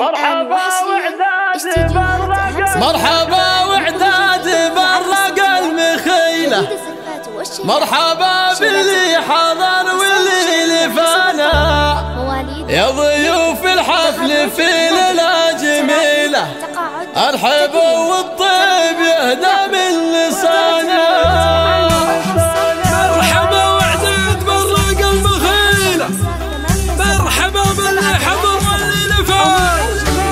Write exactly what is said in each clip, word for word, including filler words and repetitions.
مرحبا وعداد برق مرحبا وعداد برق المخيلة، مرحبا باللي حضر واللي لفانا، يا ضيوف الحفل في ليلة جميلة، الحب والطيب يهدى من لسانا. مرحبا وعداد برق المخيلة، مرحبا باللي حضر واللي لفانا.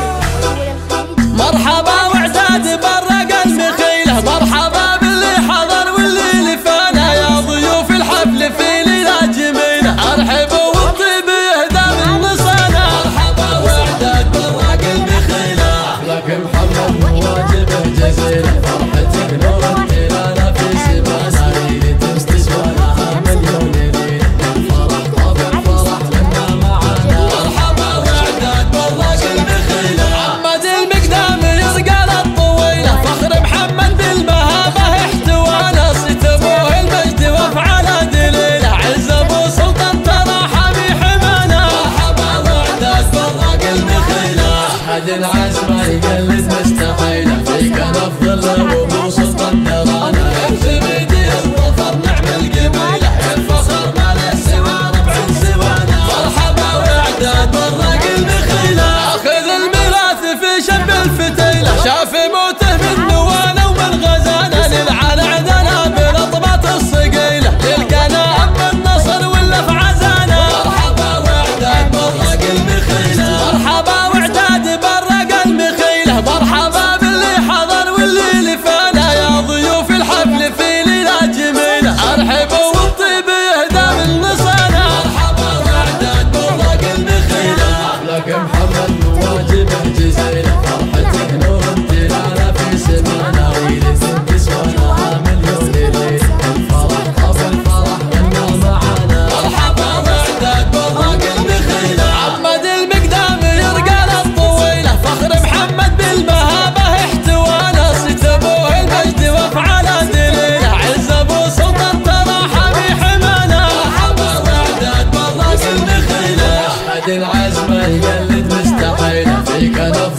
مرحبا وعداد برق المخيلة، مرحبا باللي حضر واللي لفانا، يا ضيوف الحفل في ليلة جميلة، الحب والطيب يهدى من لسانا. مرحبا وعداد برق المخيلة، لك محمد مواجبه جزيلة، فرحتك نور الهلال في سمانا، ليلة استسوانها مليون ليلة، الفرح طاب الفرح لنا معانا. مرحبا وعداد برق المخيلة، محمد المقدام يرقى الطويلة، فخر محمد بالمهابة احتوانا، صيت ابوه المجد وافعاله دليله، عز ابو سلطان ترى حمي حمانا. مرحبا وعداد برق المخيلة، احد العزمة يقلد مستحيله، فيك نفضل وابو سلطان ترانا، يكتب يدي الظفر نعم القبيله، الفخر ما له سوى ربع سوانا. مرحبا وعداد برق المخيلة، اخذ الميراث في شب الفتيله، شاف موته من نوانا ومن غزانا، للعلى عدنا بالاطباط الصقيله، للقناء بالنصر ولا في عزانا. مرحبا وعداد برق المخيلة، مرحبا وعداد برق المخيلة، مرحبا باللي حضر واللي لفانا، يا ضيوف الحفل في ليلة جميلة، الحب والطيب يهدى من لسانا. مرحبا وعداد برق المخيلة، لك محمد مواجبه جزيلة، فرحتك نور الهلال في سمانا، ليلة تسوانها مليون ليلة، الفرح طاب الفرح لنا معانا. مرحبا وعداد برق المخيلة، محمد المقدام يرقى الطويلة، فخر محمد بالمهابة احتوانا، صيت ابوه المجد وافعاله دليله، عز ابو سلطان ترى حمي حمانا. مرحبا وعداد برق المخيلة، احد العزمة يقلد مستحيله، فيك نفضل